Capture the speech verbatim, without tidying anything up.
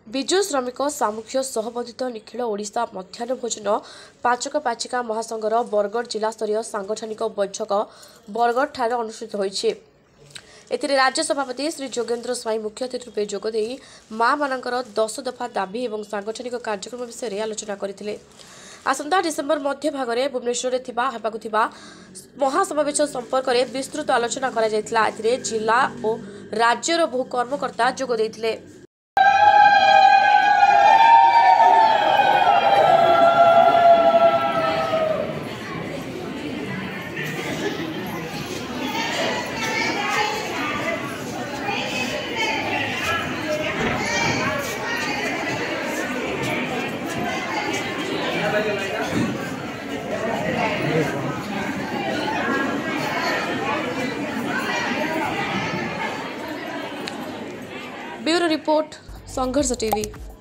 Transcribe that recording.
विजु श्रमिक सामूह्य सहबंधित निखिल ओडिशा मध्याह्न भोजन पाचक पाचिका महासंघर बरगढ़ जिला स्तरीय सांगठनिक बैठक बरगढ़ ठारे अनुष्ठित होईछि। एथिरे राज्य सभापति श्री जोगेन्द्र स्वाई मुख्य अतिथि रूपे जोगदे माँ मानकर दस दफा दाबी और सांगठनिक कार्यक्रम विषय आलोचना करथिले। आसंता डिसेम्बर मध्य भागरे भुवनेश्वर में महासमावेश संपर्क में विस्तृत आलोचना करा जायतिला। एथिरे जिला और राज्यर बहु कर्मकर्ता जोग देथिले। ब्यूरो रिपोर्ट संघर्ष टीवी।